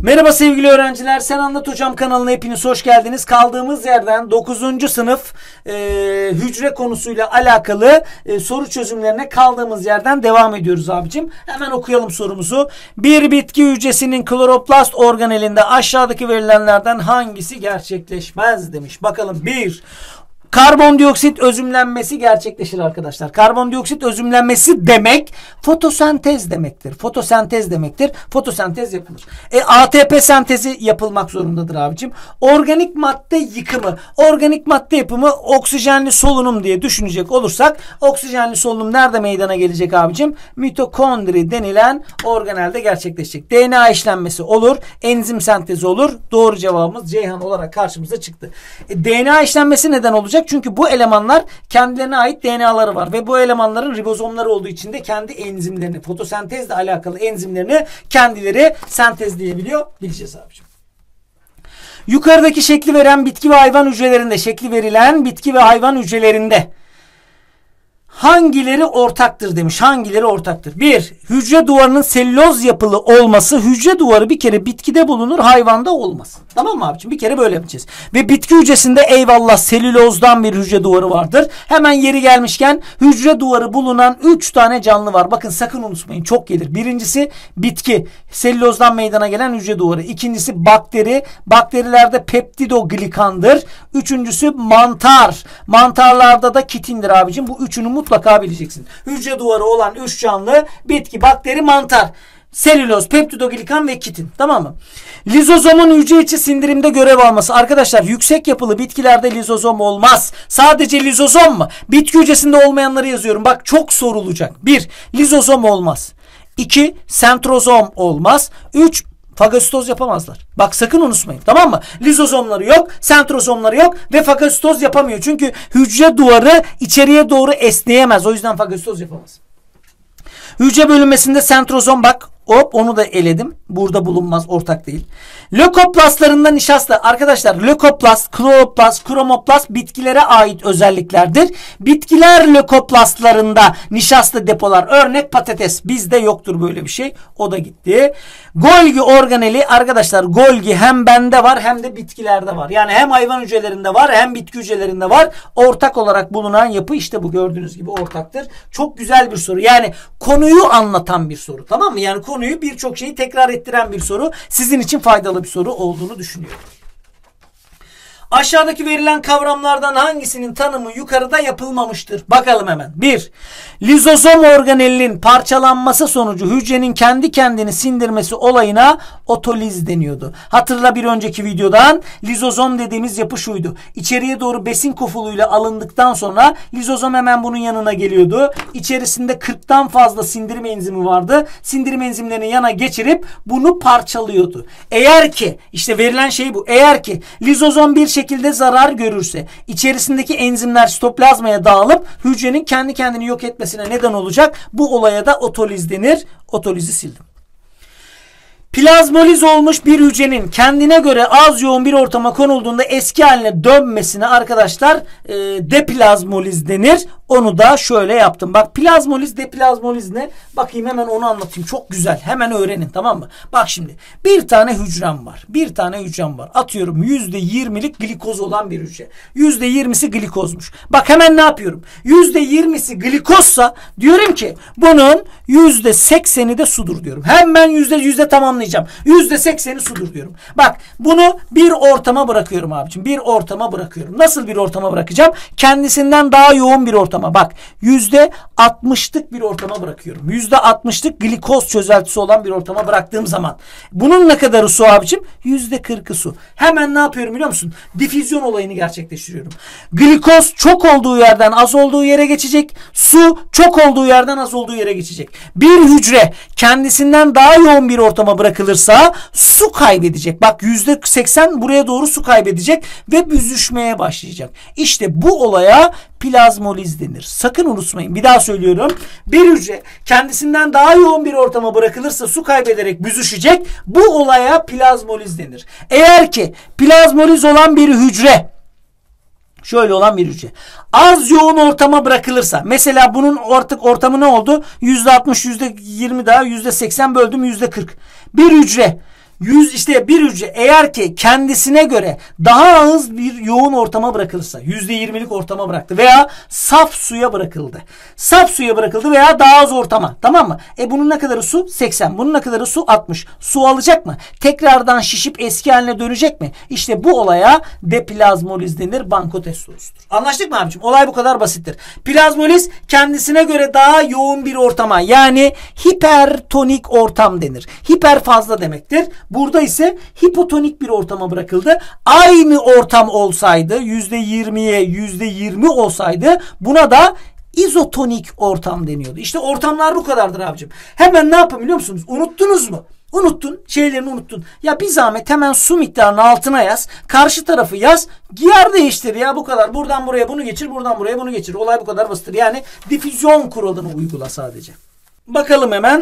Merhaba sevgili öğrenciler. Sen Anlat Hocam kanalına hepiniz hoş geldiniz. Kaldığımız yerden 9. sınıf hücre konusuyla alakalı soru çözümlerine kaldığımız yerden devam ediyoruz abicim. Hemen okuyalım sorumuzu. Bir bitki hücresinin kloroplast organelinde aşağıdaki verilenlerden hangisi gerçekleşmez demiş. Bakalım 1. Karbondioksit özümlenmesi gerçekleşir arkadaşlar. Karbondioksit özümlenmesi demek fotosentez demektir. Fotosentez demektir. Fotosentez yapılır. ATP sentezi yapılmak zorundadır abicim. Organik madde yıkımı. Organik madde yapımı oksijenli solunum diye düşünecek olursak oksijenli solunum nerede meydana gelecek abicim? Mitokondri denilen organelde gerçekleşecek. DNA işlenmesi olur. Enzim sentezi olur. Doğru cevabımız Ceyhan olarak karşımıza çıktı. DNA işlenmesi neden olacak? Çünkü bu elemanlar kendilerine ait DNA'ları var ve bu elemanların ribozomları olduğu için de kendi enzimlerini, fotosentezle alakalı enzimlerini kendileri sentezleyebiliyor. Bileceğiz abicim. Yukarıdaki şekli veren bitki ve hayvan hücrelerinde, şekli verilen bitki ve hayvan hücrelerinde hangileri ortaktır demiş. Hangileri ortaktır? 1. Hücre duvarının selüloz yapılı olması. Hücre duvarı bir kere bitkide bulunur, hayvanda olmaz. Tamam mı abiciğim? Bir kere böyle yapacağız. Ve bitki hücresinde eyvallah selülozdan bir hücre duvarı vardır. Hemen yeri gelmişken hücre duvarı bulunan 3 tane canlı var. Bakın sakın unutmayın. Çok gelir. Birincisi bitki. Selülozdan meydana gelen hücre duvarı. İkincisi bakteri. Bakterilerde peptidoglikandır. Üçüncüsü mantar. Mantarlarda da kitindir abicim. Bu üçünü mutlaka bileceksin. Hücre duvarı olan 3 canlı bitki, bakteri, mantar. Selüloz, peptidoglikan ve kitin. Tamam mı? Lizozomun hücre içi sindirimde görev alması. Arkadaşlar yüksek yapılı bitkilerde lizozom olmaz. Sadece lizozom mu? Bitki hücresinde olmayanları yazıyorum. Bak çok sorulacak. 1. Lizozom olmaz. 2. Sentrozom olmaz. 3. Fagositoz yapamazlar. Bak sakın unutmayın. Tamam mı? Lizozomları yok, sentrozomları yok ve fagositoz yapamıyor. Çünkü hücre duvarı içeriye doğru esneyemez. O yüzden fagositoz yapamaz. Hücre bölünmesinde sentrozom bak. Hop onu da eledim. Burada bulunmaz. Ortak değil. Lökoplastlarında nişasta. Arkadaşlar lökoplast, kloroplast, kromoplast bitkilere ait özelliklerdir. Bitkiler lökoplastlarında nişasta depolar. Örnek patates. Bizde yoktur böyle bir şey. O da gitti. Golgi organeli. Arkadaşlar Golgi hem bende var hem de bitkilerde var. Yani hem hayvan hücrelerinde var hem bitki hücrelerinde var. Ortak olarak bulunan yapı işte bu. Gördüğünüz gibi ortaktır. Çok güzel bir soru. Yani konuyu anlatan bir soru. Tamam mı? Yani konuyu birçok şeyi tekrar ettiren bir soru. Sizin için faydalı bir soru olduğunu düşünüyorum. Aşağıdaki verilen kavramlardan hangisinin tanımı yukarıda yapılmamıştır? Bakalım hemen. 1. Lizozom organelinin parçalanması sonucu hücrenin kendi kendini sindirmesi olayına otoliz deniyordu. Hatırla bir önceki videodan lizozom dediğimiz yapı şuydu. İçeriye doğru besin kofuluyla alındıktan sonra lizozom hemen bunun yanına geliyordu. İçerisinde 40'tan fazla sindirim enzimi vardı. Sindirim enzimlerini yana geçirip bunu parçalıyordu. Eğer ki işte verilen şey bu. Eğer ki lizozom bir şekilde zarar görürse içerisindeki enzimler sitoplazmaya dağılıp hücrenin kendi kendini yok etmesine neden olacak. Bu olaya da otoliz denir. Otolizi sildim. Plazmoliz olmuş bir hücrenin kendine göre az yoğun bir ortama konulduğunda eski haline dönmesine arkadaşlar deplazmoliz denir. Onu da şöyle yaptım. Bak plazmoliz, deplazmoliz ne? Bakayım hemen onu anlatayım. Çok güzel. Hemen öğrenin tamam mı? Bak şimdi bir tane hücrem var. Bir tane hücrem var. Atıyorum %20'lik glikoz olan bir hücre. %20'si glikozmuş. Bak hemen ne yapıyorum? %20'si glikozsa diyorum ki bunun %80'i de sudur diyorum. Hemen yüzde tamamlayacağım. %80'i sudur diyorum. Bak bunu bir ortama bırakıyorum abicim. Bir ortama bırakıyorum. Nasıl bir ortama bırakacağım? Kendisinden daha yoğun bir ortama. Bak %60'lık bir ortama bırakıyorum. %60'lık glikoz çözeltisi olan bir ortama bıraktığım zaman bunun ne kadarı su abicim? %40'ı su. Hemen ne yapıyorum biliyor musun? Difüzyon olayını gerçekleştiriyorum. Glikoz çok olduğu yerden az olduğu yere geçecek. Su çok olduğu yerden az olduğu yere geçecek. Bir hücre kendisinden daha yoğun bir ortama bırakılırsa su kaybedecek. Bak %80 buraya doğru su kaybedecek ve büzüşmeye başlayacak. İşte bu olaya plazmoliz denir. Sakın unutmayın. Bir daha söylüyorum. Bir hücre kendisinden daha yoğun bir ortama bırakılırsa su kaybederek büzüşecek. Bu olaya plazmoliz denir. Eğer ki plazmoliz olan bir hücre şöyle olan bir hücre az yoğun ortama bırakılırsa mesela bunun artık ortamı ne oldu? %60, %20 daha %80 böldüm %40. Bir hücre işte bir hücre eğer ki kendisine göre daha az bir yoğun ortama bırakılırsa, %20'lik ortama bıraktı veya saf suya bırakıldı. Saf suya bırakıldı veya daha az ortama. Tamam mı? Bunun ne kadarı su? 80. Bunun ne kadarı su? 60. Su alacak mı? Tekrardan şişip eski haline dönecek mi? İşte bu olaya deplazmoliz denir. Banko test sorusudur. Anlaştık mı abicim? Olay bu kadar basittir. Plazmoliz kendisine göre daha yoğun bir ortama, yani hipertonik ortam denir. Hiper fazla demektir. Burada ise hipotonik bir ortama bırakıldı. Aynı ortam olsaydı, %20'ye %20 olsaydı buna da izotonik ortam deniyordu. İşte ortamlar bu kadardır abicim. Hemen ne yapın biliyor musunuz? Unuttunuz mu? Unuttun. Şeylerini unuttun. Ya bir zahmet hemen su miktarının altına yaz. Karşı tarafı yaz. Yer değiştir ya, bu kadar. Buradan buraya bunu geçir. Buradan buraya bunu geçir. Olay bu kadar basittir. Yani difüzyon kuralını uygula sadece. Bakalım hemen.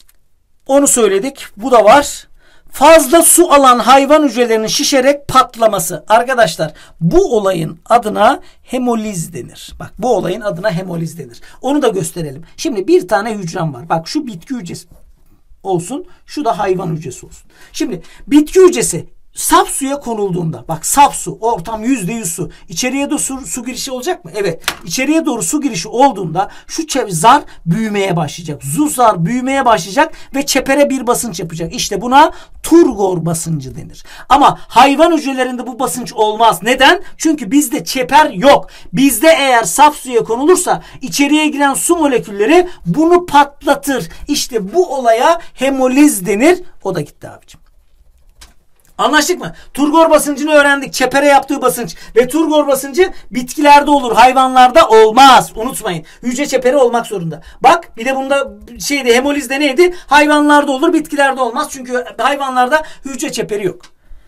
Onu söyledik. Bu da var. Fazla su alan hayvan hücrelerinin şişerek patlaması. Arkadaşlar bu olayın adına hemoliz denir. Bak bu olayın adına hemoliz denir. Onu da gösterelim. Şimdi bir tane hücrem var. Bak şu bitki hücresi olsun. Şu da hayvan hücresi olsun. Şimdi bitki hücresi saf suya konulduğunda, bak saf su, ortam %100 su. İçeriye doğru su girişi olacak mı? Evet. İçeriye doğru su girişi olduğunda şu zar büyümeye başlayacak. Zar büyümeye başlayacak ve çepere bir basınç yapacak. İşte buna turgor basıncı denir. Ama hayvan hücrelerinde bu basınç olmaz. Neden? Çünkü bizde çeper yok. Bizde eğer saf suya konulursa içeriye giren su molekülleri bunu patlatır. İşte bu olaya hemoliz denir. O da gitti abicim. Anlaştık mı? Turgor basıncını öğrendik. Çepere yaptığı basınç. Ve turgor basıncı bitkilerde olur. Hayvanlarda olmaz. Unutmayın. Hücre çeperi olmak zorunda. Bak bir de bunda hemolizde neydi? Hayvanlarda olur. Bitkilerde olmaz. Çünkü hayvanlarda hücre çeperi yok.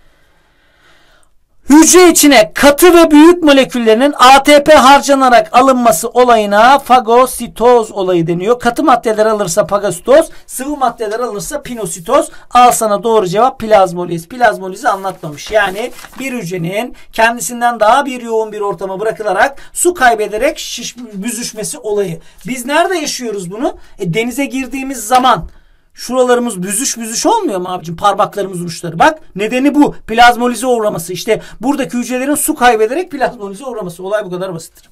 Hücre içine katı ve büyük moleküllerinin ATP harcanarak alınması olayına fagositoz olayı deniyor. Katı maddeler alırsa fagositoz, sıvı maddeler alırsa pinositoz. Al sana doğru cevap plazmoliz. Plazmolizi anlatmamış. Yani bir hücrenin kendisinden daha bir yoğun bir ortama bırakılarak su kaybederek büzüşmesi olayı. Biz nerede yaşıyoruz bunu? Denize girdiğimiz zaman şuralarımız büzüş olmuyor mu abicim? Parmaklarımız uçları. Bak nedeni bu. Plazmolize uğraması. İşte buradaki hücrelerin su kaybederek plazmolize uğraması. Olay bu kadar basittir.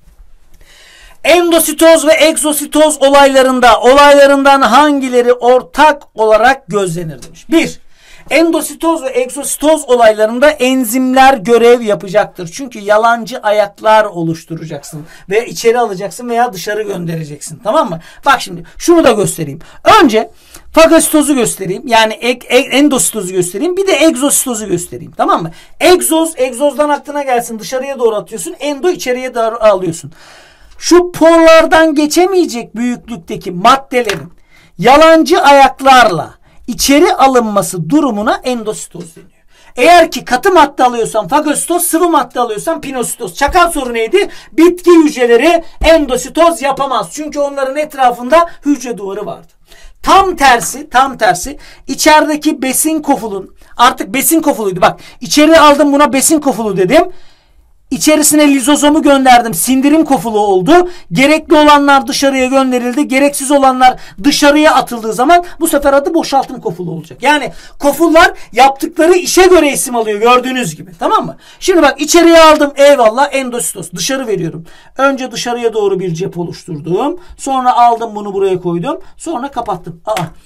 Endositoz ve egzositoz olaylarından hangileri ortak olarak gözlenir demiş. 1. Endositoz ve egzositoz olaylarında enzimler görev yapacaktır. Çünkü yalancı ayaklar oluşturacaksın ve içeri alacaksın veya dışarı göndereceksin. Tamam mı? Bak şimdi şunu da göstereyim. Önce fagositozu göstereyim. Yani endositozu göstereyim. Bir de egzositozu göstereyim. Tamam mı? Egzozdan aklına gelsin. Dışarıya doğru atıyorsun. Endo içeriye doğru alıyorsun. Şu porlardan geçemeyecek büyüklükteki maddelerin yalancı ayaklarla içeri alınması durumuna endositoz deniyor. Eğer ki katı madde alıyorsan fagositoz, sıvı madde alıyorsan pinositoz. Çakal soru neydi? Bitki hücreleri endositoz yapamaz. Çünkü onların etrafında hücre duvarı vardı. Tam tersi içerideki besin kofulun, artık besin kofuluydu. Bak içeri aldım, buna besin kofulu dedim. İçerisine lizozomu gönderdim. Sindirim kofulu oldu. Gerekli olanlar dışarıya gönderildi. Gereksiz olanlar dışarıya atıldığı zaman bu sefer adı boşaltım kofulu olacak. Yani kofullar yaptıkları işe göre isim alıyor gördüğünüz gibi. Tamam mı? Şimdi bak içeriye aldım. Eyvallah, endositoz. Dışarı veriyorum. Önce dışarıya doğru bir cep oluşturdum. Sonra aldım bunu buraya koydum. Sonra kapattım.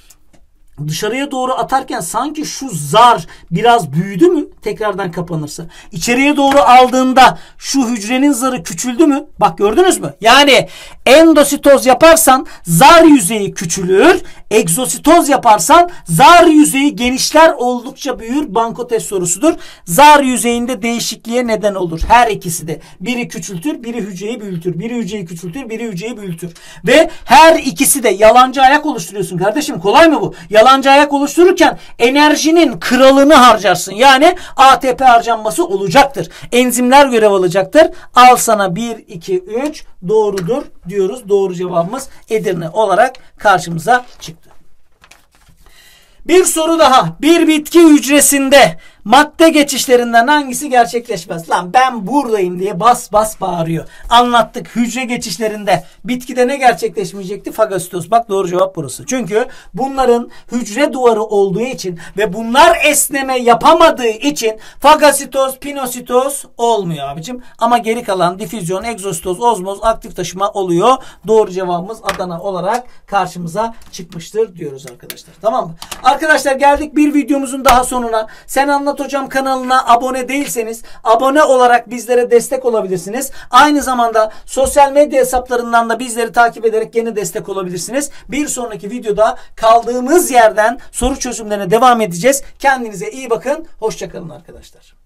Dışarıya doğru atarken sanki şu zar biraz büyüdü mü tekrardan kapanırsa? İçeriye doğru aldığında şu hücrenin zarı küçüldü mü? Bak gördünüz mü? Yani endositoz yaparsan zar yüzeyi küçülür. Egzositoz yaparsan zar yüzeyi genişler, oldukça büyür. Banko test sorusudur. Zar yüzeyinde değişikliğe neden olur. Her ikisi de. Biri küçültür, biri hücreyi büyütür. Biri hücreyi küçültür, biri hücreyi büyütür. Ve her ikisi de yalancı ayak oluşturuyorsun kardeşim. Kolay mı bu? Yalancı ayak oluştururken enerjinin kralını harcarsın. Yani ATP harcanması olacaktır. Enzimler görev alacaktır. Al sana 1, 2, 3 doğrudur diyoruz. Doğru cevabımız Edirne olarak karşımıza çıktı. Bir soru daha. Bir bitki hücresinde madde geçişlerinden hangisi gerçekleşmez? Lan ben buradayım diye bas bas bağırıyor. Anlattık. Hücre geçişlerinde bitkide ne gerçekleşmeyecekti? Fagositoz. Bak doğru cevap burası. Çünkü bunların hücre duvarı olduğu için ve bunlar esneme yapamadığı için fagositoz, pinositoz olmuyor abicim. Ama geri kalan difüzyon, egzositoz, ozmoz, aktif taşıma oluyor. Doğru cevabımız Adana olarak karşımıza çıkmıştır diyoruz arkadaşlar. Tamam mı? Arkadaşlar geldik bir videomuzun daha sonuna. Sen Anlat Hocam kanalına abone değilseniz abone olarak bizlere destek olabilirsiniz. Aynı zamanda sosyal medya hesaplarından da bizleri takip ederek yeni destek olabilirsiniz. Bir sonraki videoda kaldığımız yerden soru çözümlerine devam edeceğiz. Kendinize iyi bakın. Hoşça kalın arkadaşlar.